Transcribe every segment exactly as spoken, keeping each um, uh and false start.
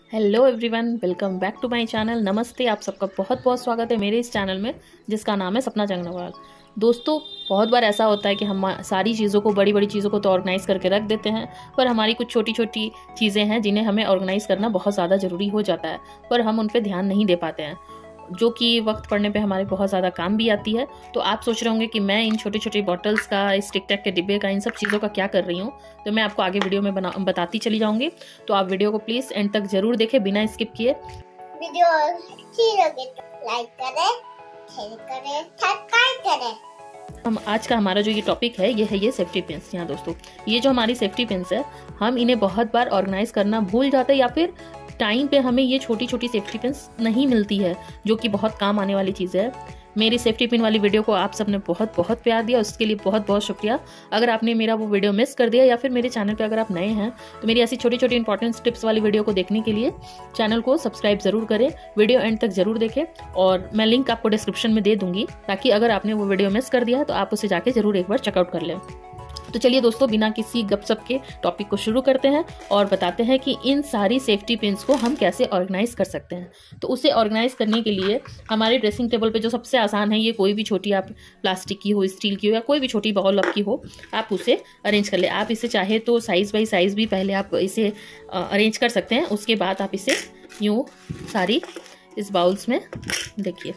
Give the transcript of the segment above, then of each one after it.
Hello everyone, welcome back to my channel. नमस्ते, आप सबका बहुत बहुत स्वागत है मेरे इस चैनल में जिसका नाम है सपना जंगनवाल। दोस्तों, बहुत बार ऐसा होता है कि हम सारी चीज़ों को बड़ी बड़ी चीज़ों को तो ऑर्गेनाइज़ करके रख देते हैं, पर हमारी कुछ छोटी छोटी चीज़ें हैं जिन्हें हमें ऑर्गेनाइज़ करना बहुत ज़्यादा ज़रूरी हो जाता है, पर हम उन पर ध्यान नहीं दे पाते हैं, जो कि वक्त पड़ने पे हमारे बहुत ज़्यादा काम भी आती है। तो आप सोच रहे होंगे कि मैं इन छोटी छोटी बॉटल्स का, इस टिक टैक के डिब्बे का, इन सब चीज़ों का क्या कर रही हूँ। तो मैं आपको आगे वीडियो में बना बताती चली जाऊँगी। तो आप वीडियो को प्लीज़ एंड तक ज़रूर देखें बिना स्किप किए। वीडियो अच्छी लगे तो लाइक करें, शेयर करें, सब्सक्राइब करें। हम आज का हमारा जो ये टॉपिक है ये है ये सेफ्टी पिन्स। यहाँ दोस्तों, ये जो हमारी सेफ्टी पिन्स है, हम इन्हें बहुत बार ऑर्गेनाइज करना भूल जाते हैं या फिर टाइम पे हमें ये छोटी छोटी सेफ्टी पिन्स नहीं मिलती है, जो कि बहुत काम आने वाली चीज़ है। मेरी सेफ्टी पिन वाली वीडियो को आप सबने बहुत बहुत प्यार दिया, उसके लिए बहुत बहुत शुक्रिया। अगर आपने मेरा वो वीडियो मिस कर दिया या फिर मेरे चैनल पे अगर आप नए हैं तो मेरी ऐसी छोटी छोटी इंपॉर्टेंट टिप्स वाली वीडियो को देखने के लिए चैनल को सब्सक्राइब जरूर करें, वीडियो एंड तक जरूर देखें, और मैं लिंक आपको डिस्क्रिप्शन में दे दूंगी ताकि अगर आपने वो वीडियो मिस कर दिया तो आप उसे जाके जरूर एक बार चेकआउट कर लें। तो चलिए दोस्तों, बिना किसी गपशप के टॉपिक को शुरू करते हैं और बताते हैं कि इन सारी सेफ्टी पिन्स को हम कैसे ऑर्गेनाइज कर सकते हैं। तो उसे ऑर्गेनाइज करने के लिए हमारे ड्रेसिंग टेबल पे जो सबसे आसान है, ये कोई भी छोटी, आप प्लास्टिक की हो, स्टील की हो, या कोई भी छोटी बाउल आपकी हो, आप उसे अरेंज कर ले। आप इसे चाहे तो साइज़ बाई साइज़ भी पहले आप इसे अरेंज कर सकते हैं, उसके बाद आप इसे यूँ सारी इस बाउल्स में देखिए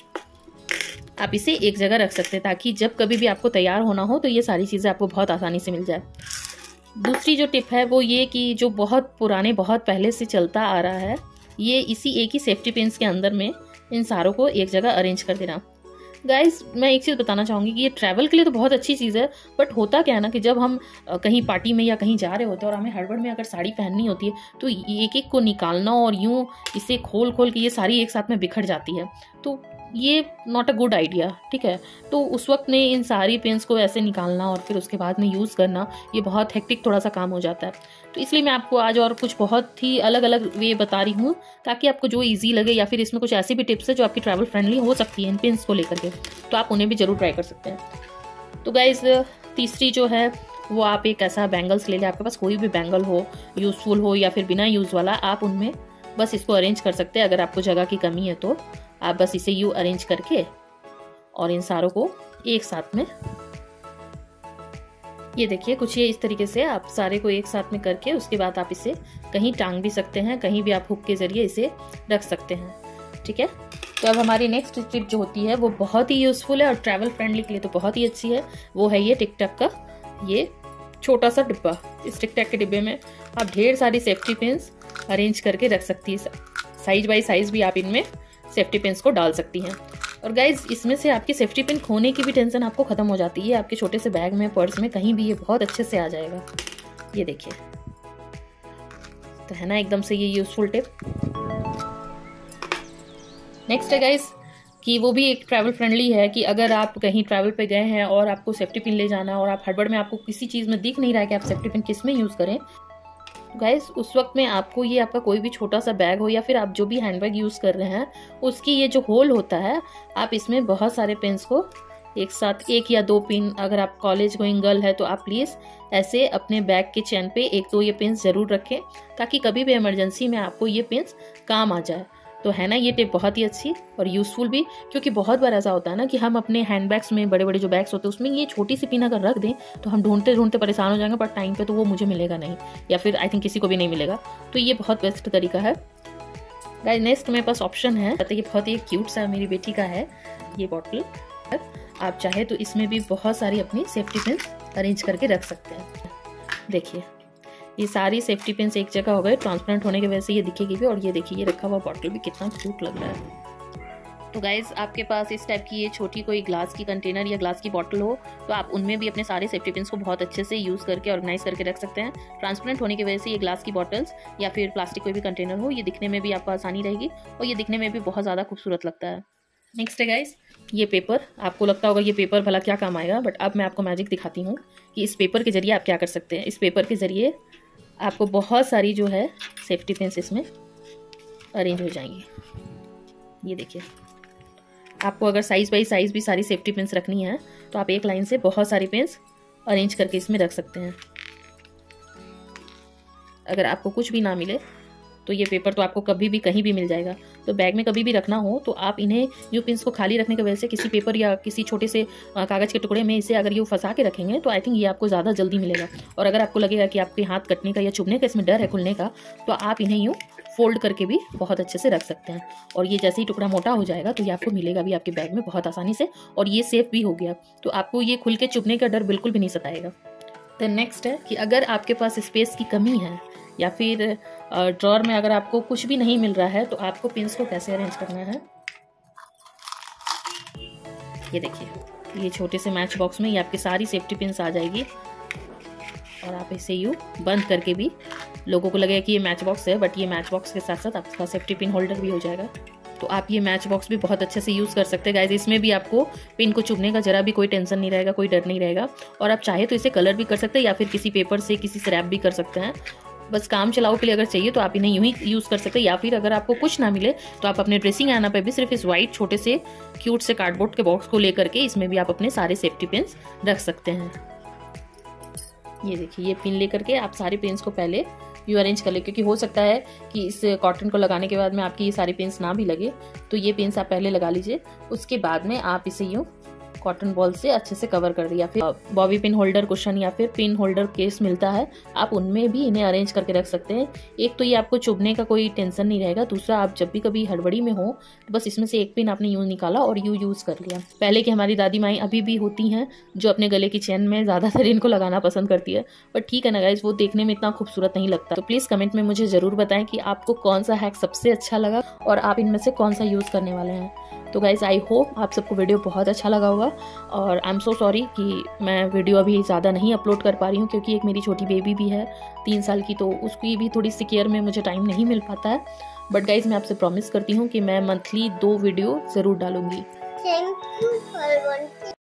आप इसे एक जगह रख सकते हैं, ताकि जब कभी भी आपको तैयार होना हो तो ये सारी चीज़ें आपको बहुत आसानी से मिल जाए। दूसरी जो टिप है वो ये कि जो बहुत पुराने, बहुत पहले से चलता आ रहा है, ये इसी एक ही सेफ्टी पिन्स के अंदर में इन सारों को एक जगह अरेंज कर देना। गाइज, मैं एक चीज़ बताना चाहूँगी कि ये ट्रैवल के लिए तो बहुत अच्छी चीज़ है, बट होता क्या है ना कि जब हम कहीं पार्टी में या कहीं जा रहे होते हैं और हमें हड़बड़ में अगर साड़ी पहननी होती है तो एक एक को निकालना और यूँ इसे खोल खोल के ये सारी एक साथ में बिखर जाती है, तो ये नॉट अ गुड आइडिया, ठीक है। तो उस वक्त में इन सारी पेन्स को ऐसे निकालना और फिर उसके बाद में यूज़ करना, ये बहुत हेक्टिक थोड़ा सा काम हो जाता है। तो इसलिए मैं आपको आज और कुछ बहुत ही अलग अलग वे बता रही हूँ, ताकि आपको जो इजी लगे, या फिर इसमें कुछ ऐसी भी टिप्स है जो आपकी ट्रैवल फ्रेंडली हो सकती है इन पेन्स को लेकर के, तो आप उन्हें भी जरूर ट्राई कर सकते हैं। तो गाइज, तीसरी जो है वो आप एक ऐसा बैंगल्स ले लें। आपके पास कोई भी बैंगल हो, यूज़फुल हो या फिर बिना यूज़ वाला, आप उनमें बस इसको अरेंज कर सकते हैं। अगर आपको जगह की कमी है तो आप बस इसे यू अरेंज करके और इन सारों को एक साथ में, ये देखिए कुछ ये इस तरीके से आप सारे को एक साथ में करके उसके बाद आप इसे कहीं टांग भी सकते हैं, कहीं भी आप हुक के जरिए इसे रख सकते हैं, ठीक है। तो अब हमारी नेक्स्ट टिप जो होती है वो बहुत ही यूजफुल है और ट्रैवल फ्रेंडली के लिए तो बहुत ही अच्छी है। वो है ये टिक टैक का ये छोटा सा डिब्बा। इस टिक टैक के डिब्बे में आप ढेर सारी सेफ्टी पिन्स अरेंज करके रख सकती है। साइज बाई साइज भी आप इनमें सेफ्टी पिन्स को डाल सकती हैं। और गाइज, इसमें से आपकी सेफ्टी पिन खोने की भी टेंशन आपको खत्म हो जाती है। आपके छोटे से बैग में, पर्स में, कहीं भी ये बहुत अच्छे से आ जाएगा। ये देखिए, तो है ना एकदम से ये यूजफुल टिप। नेक्स्ट है गाइज कि वो भी एक ट्रैवल फ्रेंडली है कि अगर आप कहीं ट्रैवल पे गए हैं और आपको सेफ्टी पिन ले जाना है और आप हड़बड़ में आपको किसी चीज़ में दिख नहीं रहा है कि आप सेफ्टी पिन किस में यूज़ करें, गाइस उस वक्त में आपको ये आपका कोई भी छोटा सा बैग हो या फिर आप जो भी हैंडबैग यूज़ कर रहे हैं, उसकी ये जो होल होता है, आप इसमें बहुत सारे पिन्स को एक साथ, एक या दो पिन, अगर आप कॉलेज गोइंग गर्ल है तो आप प्लीज़ ऐसे अपने बैग के चेन पे एक दो ये पिन्स ज़रूर रखें, ताकि कभी भी इमरजेंसी में आपको ये पिन्स काम आ जाए। तो है ना ये टिप बहुत ही अच्छी और यूज़फुल भी, क्योंकि बहुत बार ऐसा होता है ना कि हम अपने हैंडबैग्स में, बड़े बड़े जो बैग्स होते हैं उसमें ये छोटी सी पिन अगर रख दें तो हम ढूंढते ढूंढते परेशान हो जाएंगे, पर टाइम पे तो वो मुझे मिलेगा नहीं, या फिर आई थिंक किसी को भी नहीं मिलेगा। तो ये बहुत बेस्ट तरीका है। गाइस, नेक्स्ट मेरे पास ऑप्शन है, ये बहुत ही क्यूट सा मेरी बेटी का है ये बॉटल। आप चाहे तो इसमें भी बहुत सारी अपनी सेफ्टी पिन्स अरेंज करके रख सकते हैं। देखिए, ये सारी सेफ्टी पिन्स एक जगह हो गए, ट्रांसपेरेंट होने की वजह से ये दिखेगी भी। और ये देखिए, ये रखा हुआ बॉटल भी कितना क्यूट लग रहा है। तो गाइज, आपके पास इस टाइप की ये छोटी कोई ग्लास की कंटेनर या ग्लास की बॉटल हो तो आप उनमें भी अपने सारे सेफ्टी पिन्स को बहुत अच्छे से यूज़ करके ऑर्गेनाइज करके रख सकते हैं। ट्रांसपेरेंट होने की वजह से ये ग्लास की बॉटल्स या फिर प्लास्टिक कोई भी कंटेनर हो, ये दिखने में भी आपको आसानी रहेगी और ये दिखने में भी बहुत ज़्यादा खूबसूरत लगता है। नेक्स्ट है गाइज ये पेपर। आपको लगता होगा ये पेपर भला क्या काम आएगा, बट अब मैं आपको मैजिक दिखाती हूँ कि इस पेपर के जरिए आप क्या कर सकते हैं। इस पेपर के जरिए आपको बहुत सारी जो है सेफ्टी पिन्स इसमें अरेंज हो जाएंगी। ये देखिए, आपको अगर साइज बाई साइज भी सारी सेफ्टी पिन्स रखनी है तो आप एक लाइन से बहुत सारी पिन्स अरेंज करके इसमें रख सकते हैं। अगर आपको कुछ भी ना मिले तो ये पेपर तो आपको कभी भी कहीं भी मिल जाएगा। तो बैग में कभी भी रखना हो तो आप इन्हें यूँ पिन्स को खाली रखने की वजह से किसी पेपर या किसी छोटे से कागज़ के टुकड़े में इसे अगर यूँ फंसा के रखेंगे तो आई थिंक ये आपको ज़्यादा जल्दी मिलेगा। और अगर आपको लगेगा कि आपके हाथ कटने का या चुभने का इसमें डर है खुलने का, तो आप इन्हें यूँ फोल्ड करके भी बहुत अच्छे से रख सकते हैं। और ये जैसे ही टुकड़ा मोटा हो जाएगा तो ये आपको मिलेगा भी आपके बैग में बहुत आसानी से, और ये सेफ भी हो गया, तो आपको ये खुल के चुभने का डर बिल्कुल भी नहीं सताएगा। तो नेक्स्ट है कि अगर आपके पास स्पेस की कमी है या फिर ड्रॉअर में अगर आपको कुछ भी नहीं मिल रहा है तो आपको पिन्स को कैसे अरेंज करना है। ये देखिए, ये छोटे से मैच बॉक्स में ये आपकी सारी सेफ्टी पिन्स आ जाएगी, और आप इसे यूँ बंद करके भी, लोगों को लगेगा कि ये मैच बॉक्स है, बट ये मैच बॉक्स के साथ साथ आपका सेफ्टी पिन होल्डर भी हो जाएगा। तो आप ये मैच बॉक्स भी बहुत अच्छे से यूज़ कर सकते हैं गाइज। इसमें भी आपको पिन को चुभने का जरा भी कोई टेंशन नहीं रहेगा, कोई डर नहीं रहेगा। और आप चाहे तो इसे कलर भी कर सकते हैं या फिर किसी पेपर से किसी से रैप भी कर सकते हैं। बस काम चलाओ के लिए अगर चाहिए तो आप इन्हें यूँ ही यूज़ कर सकते हैं, या फिर अगर आपको कुछ ना मिले तो आप अपने ड्रेसिंग आना पे भी सिर्फ इस वाइट छोटे से क्यूट से कार्डबोर्ड के बॉक्स को लेकर के इसमें भी आप अपने सारे सेफ्टी पिन्स रख सकते हैं। ये देखिए, ये पिन लेकर के आप सारे पिन्स को पहले यू अरेंज कर ले, क्योंकि हो सकता है कि इस कॉटन को लगाने के बाद में आपकी ये सारी पिन्स ना भी लगे, तो ये पिन्स आप पहले लगा लीजिए। उसके बाद में आप इसे यूँ कॉटन बॉल से अच्छे से कवर कर दिए, या फिर बॉबी पिन होल्डर कुशन या फिर पिन होल्डर केस मिलता है, आप उनमें भी इन्हें अरेंज करके रख सकते हैं। एक तो ये आपको चुभने का कोई टेंशन नहीं रहेगा, दूसरा आप जब भी कभी हड़बड़ी में हो तो बस इसमें से एक पिन आपने यूँ निकाला और यूँ यूज़ कर लिया। पहले की हमारी दादी माई अभी भी होती हैं जो अपने गले की चेन में ज़्यादातर इनको लगाना पसंद करती है, बट ठीक है ना गाइस, वो देखने में इतना खूबसूरत नहीं लगता। तो प्लीज़ कमेंट में मुझे ज़रूर बताएं कि आपको कौन सा हैक सबसे अच्छा लगा और आप इनमें से कौन सा यूज़ करने वाले हैं। तो गाइज़, आई होप आप सबको वीडियो बहुत अच्छा लगा होगा, और आई एम सो सॉरी कि मैं वीडियो अभी ज़्यादा नहीं अपलोड कर पा रही हूँ, क्योंकि एक मेरी छोटी बेबी भी है तीन साल की, तो उसकी भी थोड़ी सी केयर में मुझे टाइम नहीं मिल पाता है। बट गाइज़, मैं आपसे प्रॉमिस करती हूँ कि मैं मंथली दो वीडियो ज़रूर डालूंगी। Thank you for watching.